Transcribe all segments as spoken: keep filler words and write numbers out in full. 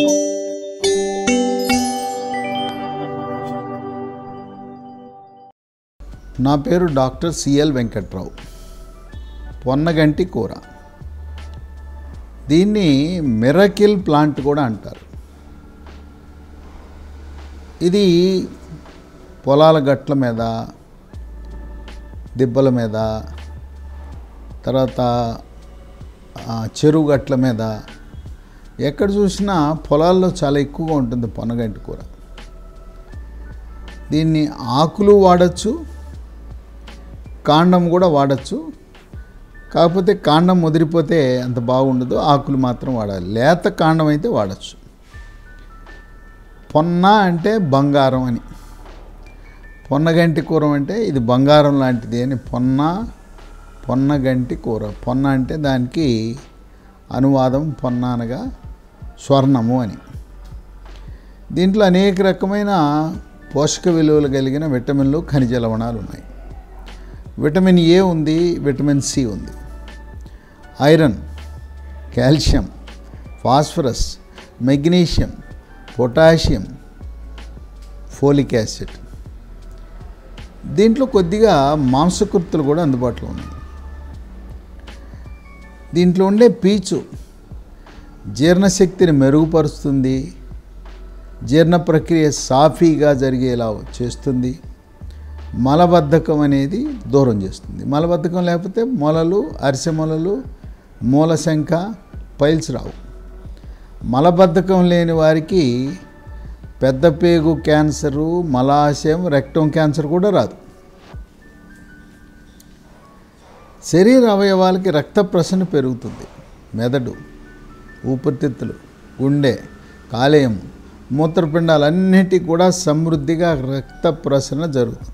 నా పేరు doctor CL Venkatrao. పొన్నగంటి కూర, దీన్ని మిరకిల్ ప్లాంట్ కూడా అంటారు. ఇది పొలాల గట్ల మీద, దిబ్బల మీద, తర్వాత చెరువు గట్ల మీద ఎక్కడ చూసినా పొలాల్లో చాలా ఎక్కువగా ఉంటుంది పొన్నగంటి కూర. దీన్ని ఆకులు వాడచ్చు, కాండం కూడా వాడచ్చు. కాకపోతే కాండం ముదిరిపోతే అంత బాగుండదు, ఆకులు మాత్రం వాడాలి. లేత కాండం అయితే వాడచ్చు. పొన్న అంటే బంగారం అని, పొన్నగంటి కూర అంటే ఇది బంగారం లాంటిది అని పొన్న పొన్నగంటి కూర. పొన్న అంటే దానికి అనువాదం పొన్న అనగా స్వర్ణము అని. దీంట్లో అనేక రకమైన పోషక విలువలు కలిగిన విటమిన్లు, ఖనిజ లవణాలు ఉన్నాయి. విటమిన్ ఏ ఉంది, విటమిన్ సి ఉంది, iron, calcium, phosphorus, magnesium, potassium, folic acid. దీంట్లో కొద్దిగా మాంసకృతులు కూడా అందుబాటులో ఉన్నాయి. దీంట్లో ఉండే పీచు జీర్ణశక్తిని మెరుగుపరుస్తుంది, జీర్ణ ప్రక్రియ సాఫీగా జరిగేలా చేస్తుంది, మలబద్ధకం అనేది దూరం చేస్తుంది. మలబద్ధకం లేకపోతే మొలలు, అరిసె మొలలు, మూలశంక, పైల్స్ రావు. మలబద్ధకం లేని వారికి పెద్ద పేగు క్యాన్సరు, మలాశయం, రెక్టం క్యాన్సర్ కూడా రాదు. శరీర అవయవాలకి రక్త ప్రసరణ పెరుగుతుంది. మెదడు, ఊపిరితిత్తులు, గుండె, కాలేయం, మూత్రపిండాలన్నిటికీ కూడా సమృద్ధిగా రక్త ప్రసరణ జరుగుతుంది.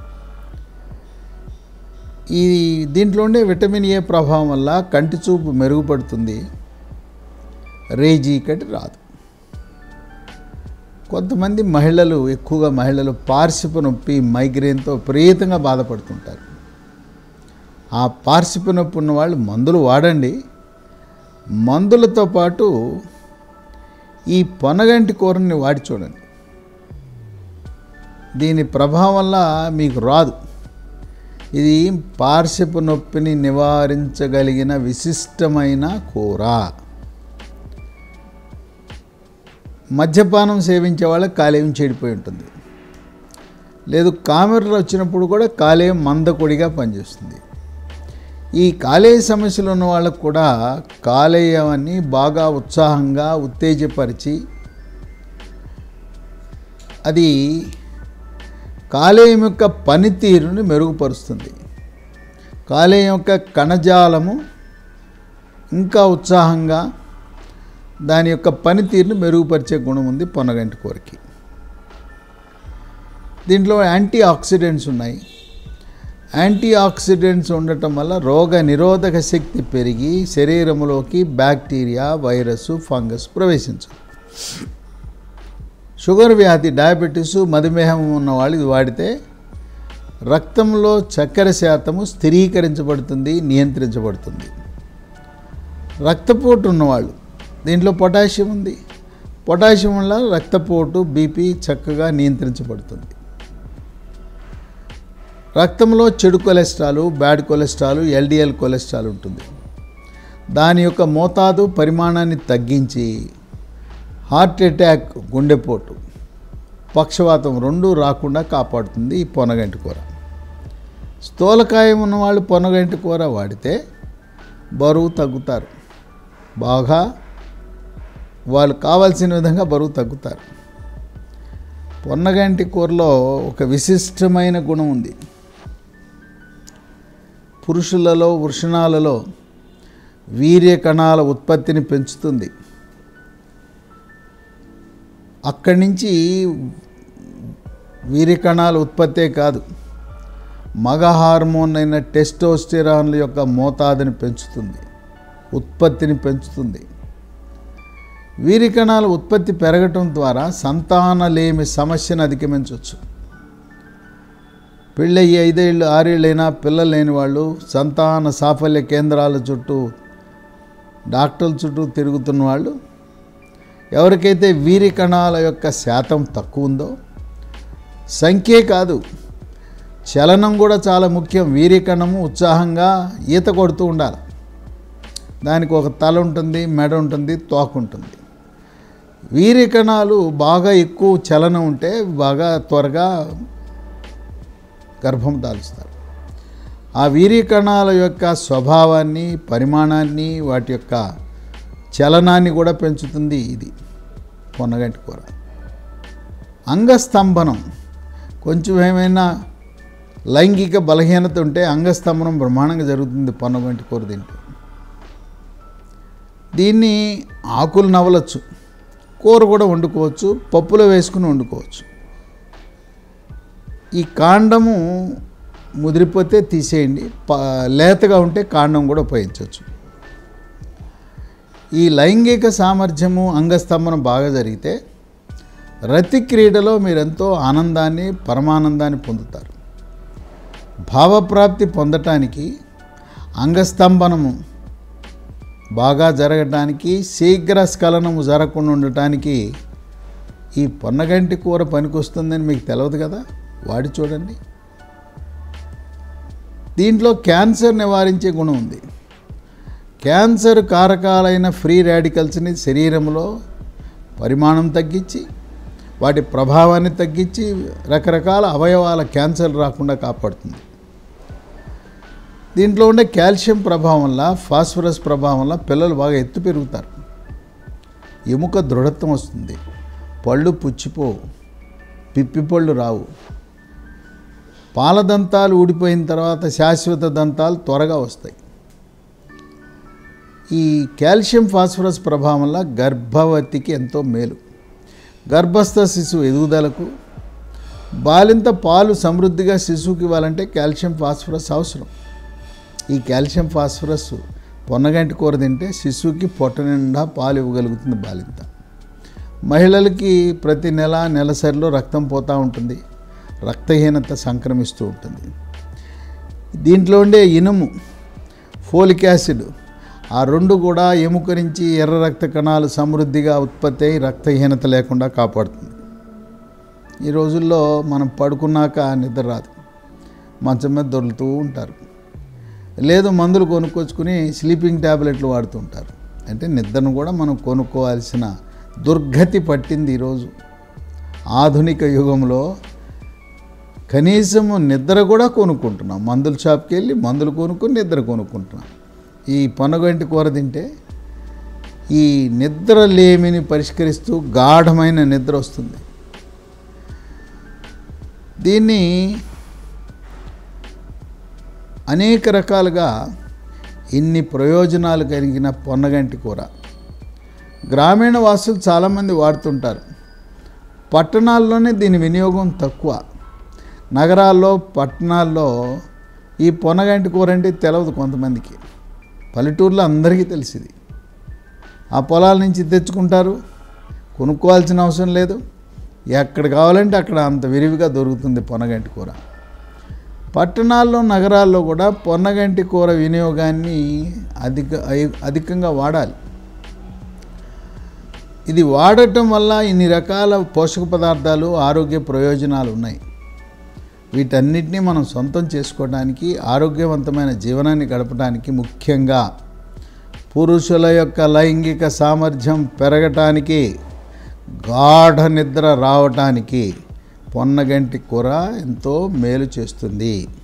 ఈ దీంట్లో ఉండే విటమిన్ ఏ ప్రభావం వల్ల కంటి చూపు మెరుగుపడుతుంది, రేజీకటి రాదు. కొంతమంది మహిళలు, ఎక్కువగా మహిళలు పార్శ్వపు నొప్పి, మైగ్రేన్తో విపరీతంగా బాధపడుతుంటారు. ఆ పార్శ్వపు నొప్పి ఉన్న వాళ్ళు మందులు వాడండి. మందులతో పాటు ఈ పొన్నగంటి కూరని వాడి చూడండి. దీని ప్రభావం వల్ల మీకు రాదు. ఇది పార్శ్వపు నొప్పిని నివారించగలిగిన విశిష్టమైన కూర. మద్యపానం సేవించే వాళ్ళకి కాలేయం చెడిపోయి ఉంటుంది, లేదు కామెర్లు వచ్చినప్పుడు కూడా కాలేయం మందకొడిగా పనిచేస్తుంది. ఈ కాలేయ సమస్యలు ఉన్న వాళ్ళకు కూడా కాలేయాన్ని బాగా ఉత్సాహంగా ఉత్తేజపరిచి అది కాలేయం యొక్క పనితీరుని మెరుగుపరుస్తుంది. కాలేయం యొక్క కణజాలము ఇంకా ఉత్సాహంగా దాని యొక్క పనితీరుని మెరుగుపరిచే గుణం ఉంది పొన్నగంటి కూరకి. దీంట్లో యాంటీ ఆక్సిడెంట్స్ ఉన్నాయి. యాంటీ ఆక్సిడెంట్స్ ఉండటం వల్ల రోగ నిరోధక శక్తి పెరిగి శరీరంలోకి బ్యాక్టీరియా, వైరస్, ఫంగస్ ప్రవేశించదు. షుగర్ వ్యాధి, డయాబెటీసు, మధుమేహం ఉన్న వాళ్ళు ఇది వాడితే రక్తంలో చక్కెర శాతము స్థిరీకరించబడుతుంది, నియంత్రించబడుతుంది. రక్తపోటు ఉన్నవాళ్ళు, దీంట్లో పొటాషియం ఉంది. పొటాషియం వల్ల రక్తపోటు, బీపీ చక్కగా నియంత్రించబడుతుంది. రక్తంలో చెడు cholesterol, bad cholesterol, LDL cholesterol ఉంటుంది. దాని యొక్క మోతాదు, పరిమాణాన్ని తగ్గించి హార్ట్ అటాక్, గుండెపోటు, పక్షవాతం రెండు రాకుండా కాపాడుతుంది ఈ పొన్నగంటి కూర. స్థూలకాయం ఉన్నవాళ్ళు పొన్నగంటి కూర వాడితే బరువు తగ్గుతారు. బాగా వాళ్ళు కావాల్సిన విధంగా బరువు తగ్గుతారు. పొన్నగంటి కూరలో ఒక విశిష్టమైన గుణం ఉంది. పురుషులలో, వృషణాలలో వీర్య కణాల ఉత్పత్తిని పెంచుతుంది. అక్కడి నుంచి వీర్య కణాల ఉత్పత్తే కాదు, మగ హార్మోన్ అయిన టెస్టోస్టెరాన్ల యొక్క మోతాదుని పెంచుతుంది, ఉత్పత్తిని పెంచుతుంది. వీర్య కణాల ఉత్పత్తి పెరగటం ద్వారా సంతానలేమి సమస్యను అధిగమించవచ్చు. పెళ్ళయ్యి ఐదేళ్ళు ఆరేళ్ళైనా పిల్లలు లేని వాళ్ళు సంతాన సాఫల్య కేంద్రాల చుట్టూ, డాక్టర్ల చుట్టూ తిరుగుతున్న వాళ్ళు ఎవరికైతే వీరి కణాల యొక్క శాతం తక్కువ ఉందో, సంఖ్యే కాదు చలనం కూడా చాలా ముఖ్యం. వీరి కణము ఉత్సాహంగా ఈత కొడుతూ ఉండాలి. దానికి ఒక తల ఉంటుంది, మెడ ఉంటుంది, తోక ఉంటుంది. వీరి కణాలు బాగా ఎక్కువ చలనం ఉంటే బాగా త్వరగా గర్భం దాల్చుతారు. ఆ వీరి కణాల యొక్క స్వభావాన్ని, పరిమాణాన్ని, వాటి యొక్క చలనాన్ని కూడా పెంచుతుంది ఇది పొన్నగంటి కూర. అంగస్తంభనం, కొంచెం ఏమైనా లైంగిక బలహీనత ఉంటే అంగస్తంభనం బ్రహ్మాండంగా జరుగుతుంది పొన్నగంటి కూర తింటే. దీన్ని ఆకులు నవలచ్చు, కూర కూడా వండుకోవచ్చు, పప్పులో వేసుకుని వండుకోవచ్చు. ఈ కాండము ముదిరిపోతే తీసేయండి, లేతగా ఉంటే కాండం కూడా ఉపయోగించవచ్చు. ఈ లైంగిక సామర్థ్యము, అంగస్తంభనం బాగా జరిగితే రతి క్రీడలో మీరెంతో ఆనందాన్ని, పరమానందాన్ని పొందుతారు. భావప్రాప్తి పొందటానికి, అంగస్తంభనము బాగా జరగటానికి, శీఘ్ర స్ఖలనము జరగకుండా ఉండటానికి ఈ పొన్నగంటి కూర పనికొస్తుందని మీకు తెలియదు కదా, వాడి చూడండి. దీంట్లో క్యాన్సర్ నివారించే గుణం ఉంది. క్యాన్సర్ కారకాలైన ఫ్రీ రాడికల్స్ని శరీరంలో పరిమాణం తగ్గించి, వాటి ప్రభావాన్ని తగ్గించి రకరకాల అవయవాల క్యాన్సర్ రాకుండా కాపాడుతుంది. దీంట్లో ఉండే కాల్షియం ప్రభావం వల్ల, ఫాస్ఫరస్ ప్రభావం వల్ల పిల్లలు బాగా ఎత్తు పెరుగుతారు, ఎముక దృఢత్వం వస్తుంది, పళ్ళు పుచ్చిపోవు, పిప్పి పళ్ళు రావు, పాల దంతాలు ఊడిపోయిన తర్వాత శాశ్వత దంతాలు త్వరగా వస్తాయి. ఈ కాల్షియం ఫాస్ఫరస్ ప్రభావం వల్ల గర్భవతికి ఎంతో మేలు. గర్భస్థ శిశువు ఎదుగుదలకు, బాలింత పాలు సమృద్ధిగా శిశువుకి ఇవ్వాలంటే కాల్షియం ఫాస్ఫరస్ అవసరం. ఈ కాల్షియం ఫాస్ఫరస్ పొన్నగంటి కూర తింటే శిశువుకి పొట్ట నిండా పాలు ఇవ్వగలుగుతుంది బాలింత. మహిళలకి ప్రతి నెల నెలసరిలో రక్తం పోతూ ఉంటుంది, రక్తహీనత సంక్రమిస్తూ ఉంటుంది. దీంట్లో ఉండే ఇనుము, ఫోలిక్ యాసిడ్, ఆ రెండు కూడా ఎముక నుంచి ఎర్ర రక్త కణాలు సమృద్ధిగా ఉత్పత్తి అయి రక్తహీనత లేకుండా కాపాడుతుంది. ఈ రోజుల్లో మనం పడుకున్నాక నిద్ర రాదు, మంచం మీద దొరుకుతూ ఉంటారు, లేదు మందులు కొనుక్కొచ్చుకుని స్లీపింగ్ ట్యాబ్లెట్లు వాడుతూ ఉంటారు. అంటే నిద్రను కూడా మనం కొనుక్కోవాల్సిన దుర్గతి పట్టింది ఈరోజు ఆధునిక యుగంలో. కనీసము నిద్ర కూడా కొనుక్కుంటున్నాం, మందుల షాప్కి వెళ్ళి మందులు కొనుక్కొని నిద్ర కొనుక్కుంటున్నాం. ఈ పొన్నగంటి కూర తింటే ఈ నిద్ర లేమిని పరిష్కరిస్తూ గాఢమైన నిద్ర వస్తుంది. దీన్ని అనేక రకాలుగా ఇన్ని ప్రయోజనాలు కలిగిన పొన్నగంటి కూర గ్రామీణ వాసులు చాలామంది వాడుతుంటారు. పట్టణాల్లోనే దీని వినియోగం తక్కువ. నగరాల్లో, పట్టణాల్లో ఈ పొన్నగంటి కూర అంటే తెలియదు కొంతమందికి. పల్లెటూరులో అందరికీ తెలిసింది. ఆ పొలాల నుంచి తెచ్చుకుంటారు, కొనుక్కోవాల్సిన అవసరం లేదు, ఎక్కడ కావాలంటే అక్కడ అంత విరివిగా దొరుకుతుంది పొన్నగంటి కూర. పట్టణాల్లో, నగరాల్లో కూడా పొన్నగంటి కూర వినియోగాన్ని అధిక అధికంగా వాడాలి. ఇది వాడటం వల్ల ఇన్ని రకాల పోషక పదార్థాలు, ఆరోగ్య ప్రయోజనాలు ఉన్నాయి. వీటన్నిటినీ మనం సొంతం చేసుకోవడానికి, ఆరోగ్యవంతమైన జీవనాన్ని గడపడానికి, ముఖ్యంగా పురుషుల యొక్క లైంగిక సామర్థ్యం పెరగటానికి, గాఢ నిద్ర రావటానికి పొన్నగంటి కూర ఎంతో మేలు చేస్తుంది.